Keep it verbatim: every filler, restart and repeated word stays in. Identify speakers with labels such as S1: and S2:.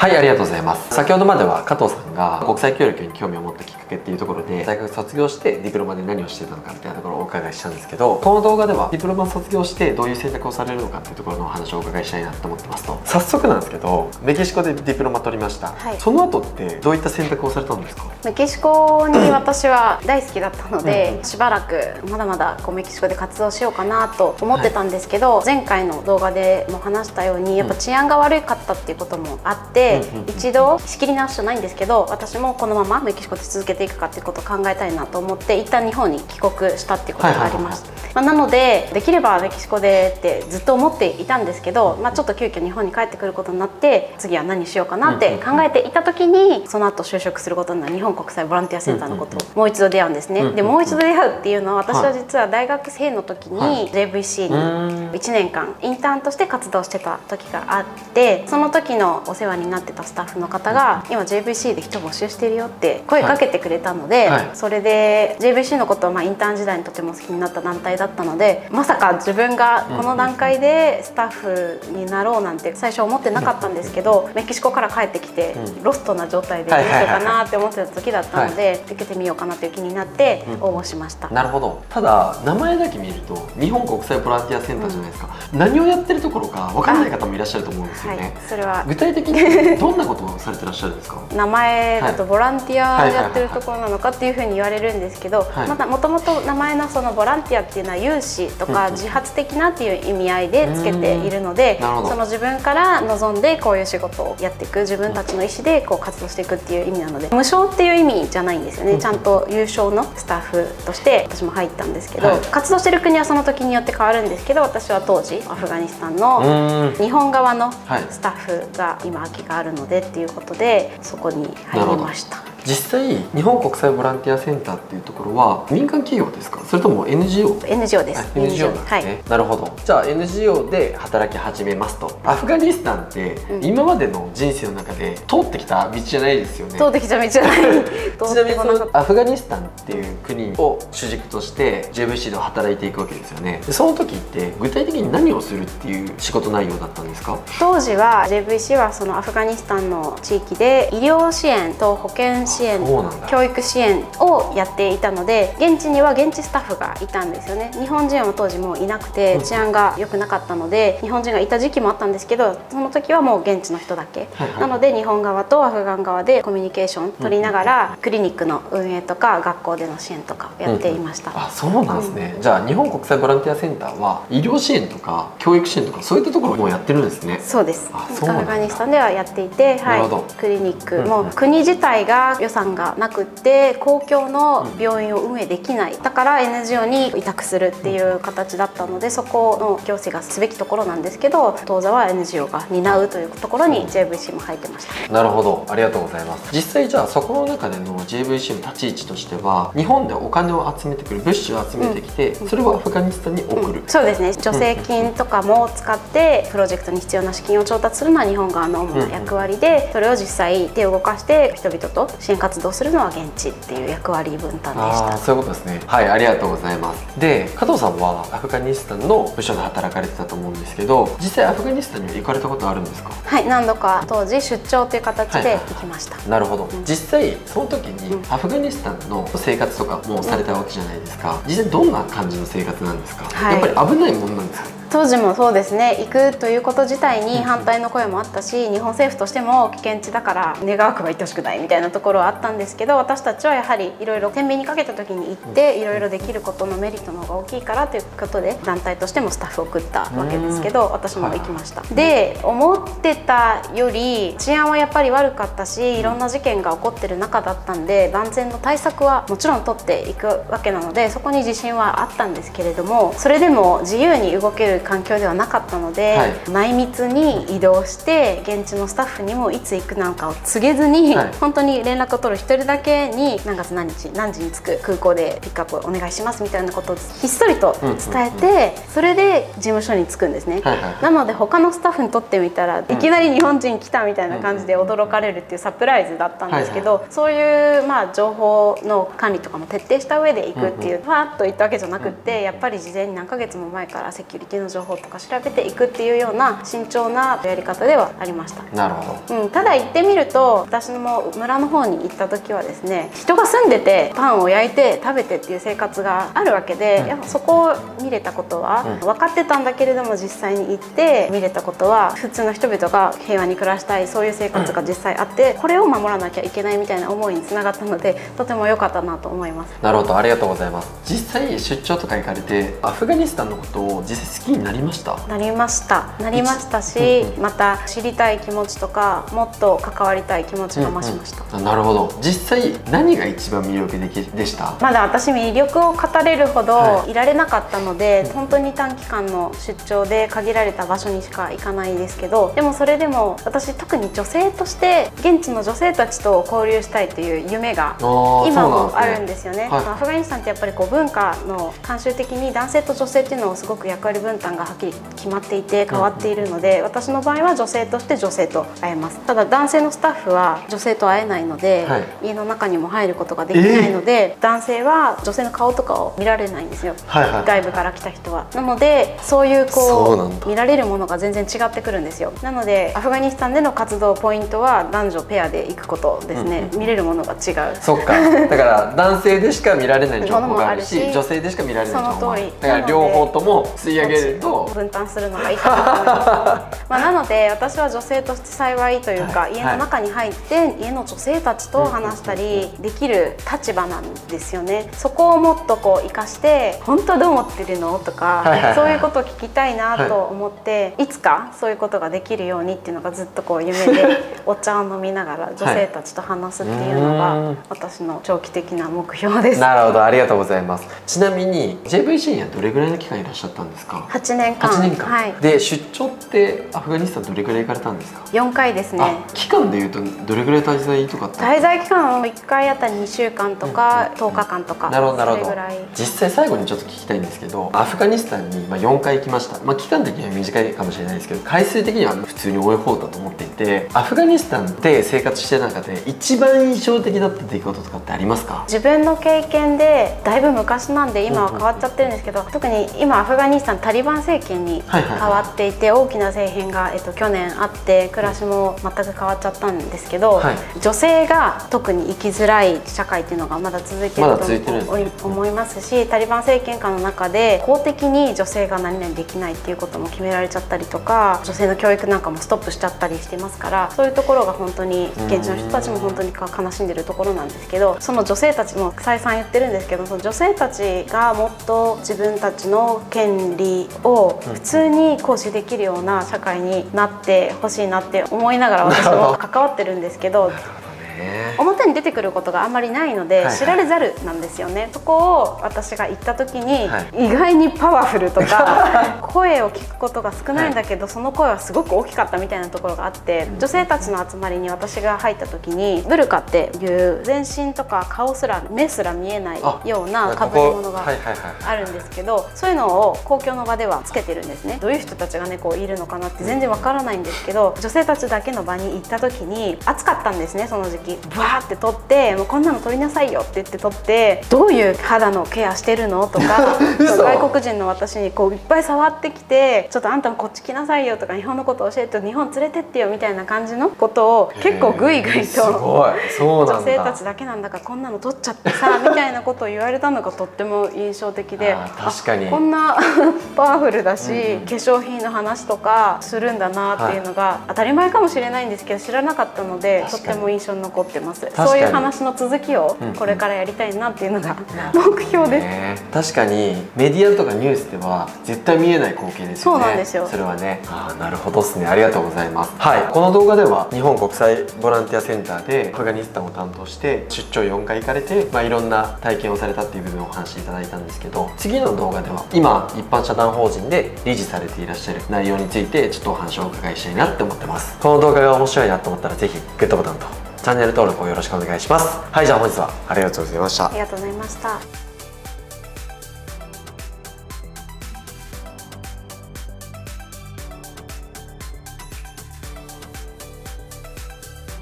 S1: はい、ありがとうございます。先ほどまでは加藤さんが国際協力に興味を持ったきっかけっていうところで、大学卒業してディプロマで何をしてたのかみたいなところをお伺いしたんですけど、この動画ではディプロマ卒業してどういう選択をされるのかっていうところのお話をお伺いしたいなと思ってますと、早速なんですけど、メキシコでディプロマ取りました。はい、その後ってどういった選択をされたんですか？
S2: メキシコに私は大好きだったので、しばらくまだまだこうメキシコで活動しようかなと思ってたんですけど、はい、前回の動画でも話したようにやっぱ治安が悪かったっていうこともあって、一度仕切り直しじゃないんですけど、私もこのままメキシコで続けていくかっていうことを考えたいなと思って一旦日本に帰国したっていうことがありました。まあなのでできればメキシコでってずっと思っていたんですけど、まあ、ちょっと急遽日本に帰ってくることになって次は何しようかなって考えていた時に、その後就職することになる日本国際ボランティアセンターのことをもう一度出会うんですね。でもう一度出会うっていうのは、私は実は大学生の時に ジェイブイシー にいちねんかんインターンとして活動してた時があって、その時のお世話になってたスタッフの方が今 ジェイブイシー で人募集してるよって声かけてくれたので、それで ジェイブイシー のことをまあインターン時代にとても好きになった団体だったので、まさか自分がこの段階でスタッフになろうなんて最初思ってなかったんですけど、メキシコから帰ってきてロストな状態でどうしようかなって思ってた時だったので、受けてみようかなという気になって応募しました。
S1: なるほど。ただ名前だけ見ると日本国際ボランティアセンターじゃないですか、うん、何をやってるところか分からない方もいらっしゃると思うんですよね。はい、それは具体的にどんなことをされてらっしゃるんですか？
S2: 名前だとボランティアやってるところなのかっていうふうに言われるんですけど、またもともと名前のそのボランティアっていうのは有志とか自発的なっていう意味合いでつけているので、その自分から望んでこういう仕事をやっていく、自分たちの意思でこう活動していくっていう意味なので、無償っていう意味じゃないんですよね。ちゃんと有償のスタッフとして私も入ったんですけど、はい、活動してる国はその時によって変わるんですけど、私は当時アフガニスタンの日本側のスタッフが今空きがあるのでっていうことでそこに入りました。
S1: 実際日本国際ボランティアセンターっていうところは民間企業ですか、それとも エヌジーオー？
S2: エヌジーオー です。
S1: エヌジーオー なんですね。はい、なるほど。じゃあ エヌジーオー で働き始めますと。アフガニスタンって今までの人生の中で通ってきた道じゃないですよね。
S2: 通ってきた道じゃないち
S1: なみにそのアフガニスタンっていう国を主軸として ジェイブイシー で働いていくわけですよね。でその時って具体的に何をするっていう仕事内容だったんですか？
S2: 当時は ジェイブイシー はそのアフガニスタンの地域で医療支援と保健支援、教育支援をやっていたので、現地には現地スタッフがいたんですよね。日本人は当時もういなくて治安が良くなかったので、日本人がいた時期もあったんですけど、その時はもう現地の人だけ、はいはい、なので日本側とアフガン側でコミュニケーション取りながら、クリニックの運営とか学校での支援とかやっていました。
S1: うんうん、あ、そうなんですね。うん、じゃあ日本国際ボランティアセンターは医療支援とか教育支援とかそういったところもやってるんですね。
S2: そうです。アフガニスタンではやっていて、はい、クリニックも国自体が予算がなくって公共の病院を運営できない、だから エヌジーオー に委託するっていう形だったので、そこの行政がすべきところなんですけど、当座は エヌジーオー が担うというところに ジェイブイシー も入ってました。
S1: なるほど、ありがとうございます。実際じゃあそこの中での ジェイブイシー の立ち位置としては、日本でお金を集めてくる、物資を集めてきて、うん、それをアフガニスタンに送る、
S2: うん、そうですね。助成金とかも使ってプロジェクトに必要な資金を調達するのは日本側の主な役割で、それを実際手を動かして人々と支援活動するのは現地っていう役割分担でした。
S1: あ、そういうことですね。はい、ありがとうございます。で、加藤さんはアフガニスタンの部署で働かれてたと思うんですけど、実際アフガニスタンには行かれたことあるんですか？
S2: はい、何度か当時出張という形で行きました。
S1: なるほど。うん、実際その時にアフガニスタンの生活とかもされたわけじゃないですか。実際どんな感じの生活なんですか？はい、やっぱり危ないもんなんですか？
S2: 当時もそうですね。行くということ自体に反対の声もあったし、日本政府としても危険地だから願わくば行ってほしくないみたいなところはあったんですけど、私たちはやはりいろいろ天秤にかけた時に行っていろいろできることのメリットの方が大きいからということで団体としてもスタッフを送ったわけですけど、私も行きました。で、思ってたより治安はやっぱり悪かったし、いろんな事件が起こってる中だったんで、万全の対策はもちろん取っていくわけなので、そこに自信はあったんですけれども、それでも自由に動ける環境ではなかったので、はい、内密に移動して現地のスタッフにもいつ行くなんかを告げずに、はい、本当に連絡を取るひとりだけに何月何日何時に着く、空港でピックアップお願いしますみたいなことをひっそりと伝えて、それで事務所に着くんですね。なので他のスタッフにとってみたら、いきなり日本人来たみたいな感じで驚かれるっていうサプライズだったんですけど、そういうまあ情報の管理とかも徹底した上で行くっていう、ファーッと行ったわけじゃなくって、やっぱり事前に何ヶ月も前からセキュリティの情報とか調べていくっていうような慎重なやり方ではありました。
S1: なるほど、
S2: うん、ただ行ってみると、私も村の方に行った時はですね、人が住んでてパンを焼いて食べてっていう生活があるわけで、うん、やっぱそこを見れたことは、うん、分かってたんだけれども実際に行って見れたことは、普通の人々が平和に暮らしたい、そういう生活が実際あって、うん、これを守らなきゃいけないみたいな思いにつながったので、とても良かったなと思います。
S1: なるほど、ありがとうございます。実際出張とか行かれてアフガニスタンのことを実際好きになりました？
S2: なりましたなりましたし、うんうん、また知りたい気持ちとかもっと関わりたい気持ちが増しました。
S1: うんうん、なるほど。実際何が一番魅力的でした？
S2: まだ私魅力を語れるほどいられなかったので、はい、本当に短期間の出張で限られた場所にしか行かないですけど、でもそれでも私特に女性として現地の女性たちと交流したいという夢が今もあるんですよね。はい、アフガニスタンってやっぱりこう文化の慣習的に男性と女性っていうのをすごく役割分担がはっきり決まっていて変わっているので、うん、私の場合は女性として女性と会えます。ただ男性のスタッフは女性と会えないので、はい、家の中にも入ることができないので、えー、男性は女性の顔とかを見られないんですよ、はいはい、外部から来た人は。なのでそういうこう見られるものが全然違ってくるんですよ。なのでアフガニスタンでの活動ポイントは男女ペアで行くことですね。うん、見れるものが違う。
S1: そっか、だから男性でしか見られない情報があるし、女性でしか見られない情報もある。だから両方とも吸い上げると
S2: 分担するのがいいかなと思います。まあなので私は女性として幸いというか、はい、家の中に入って家の女性たちと話したりできる立場なんですよね。そこをもっとこう生かして本当どう思ってるのとか、そういうことを聞きたいなと思って、はい、いつかそういうことができるようにっていうのがずっとこう夢でお茶を飲みながら女性たちと話すっていうのが私の長期的な目標です。
S1: なるほど、ありがとうございます。ちなみに ジェイブイシー にはどれぐらいの期間いらっしゃったんですか？
S2: はちねんかん。
S1: はちねんかん、はい、で出張ってアフガニスタンどれぐらい行かれたんですか？
S2: よんかいですね。
S1: 期間でいうとどれぐらい滞在とかって？
S2: 滞在期間はいっかいあたりにしゅうかんとかとおかかんとか。
S1: なるほどなるほど。実際最後にちょっと聞きたいんですけど、アフガニスタンによんかい行きました。まあ期間的には短いかもしれないですけど、回数的には普通に多い方だと思っていて、アフガニスタンで生活してる中で一番印象的だった出来事とかってありますか？
S2: 自分の経験でだいぶ昔なんで今は変わっちゃってるんですけど、特に今アフガニスタンタリバン政権に変わっていて、大きな政変が、えっと、去年あって暮らしも全く変わっちゃったんですけど、はい、女性が特に生きづらい社会っていうのがまだ続いていると思いますし、タリバン政権下の中で法的に女性が何々できないっていうことも決められちゃったりとか、女性の教育なんかもストップしちゃったりしてますから、そういうところが本当に現地の人たちも本当に悲しんでるところなんですけど、その女性たちも再三言ってるんですけど、その女性たちがもっと自分たちの権利を普通に行使できるような社会になってほしいなって思いながら私も関わってるんですけど。表に出てくることがあんまりないので、はいはい、知られざるなんですよね。そこを私が行った時に、はい、意外にパワフルとか声を聞くことが少ないんだけど、はい、その声はすごく大きかったみたいなところがあって、女性たちの集まりに私が入った時にブルカっていう全身とか顔すら目すら見えないようなかぶり物があるんですけど、そういうのを公共の場ではつけてるんですね。どういう人たちがねこういるのかなって全然わからないんですけど、女性たちだけの場に行った時に暑かったんですね。その時期ブワーって撮って、もうこんなの撮りなさいよって言って撮って、どういう肌のケアしてるのとか外国人の私にこういっぱい触ってきて、ちょっとあんたもこっち来なさいよとか、日本のこと教えて、日本連れてってよみたいな感じのことを結構グイグイと女性たちだけなんだからこんなの撮っちゃってさみたいなことを言われたのがとっても印象的で、
S1: 確かに
S2: こんなパワフルだし、うん、化粧品の話とかするんだなっていうのが当たり前かもしれないんですけど、知らなかったのでとっても印象に残ってます。そういう話の続きをこれからやりたいなっていうのが目標です。
S1: 確かにメディアとかニュースでは絶対見えない光景ですよね。
S2: そうなんですよ。
S1: それはね。ああ、なるほどですね。ありがとうございます。はい、この動画では日本国際ボランティアセンターでアフガニスタンを担当して出張よんかい行かれて、まあ、いろんな体験をされたっていう部分をお話しいただいたんですけど、次の動画では今一般社団法人で理事されていらっしゃる内容についてちょっとお話をお伺いしたいなって思ってます。この動画が面白いなと思ったらぜひグッドボタンとチャンネル登録をよろしくお願いします。はい、じゃあ本日はありがとうございました。
S2: ありがとうございました。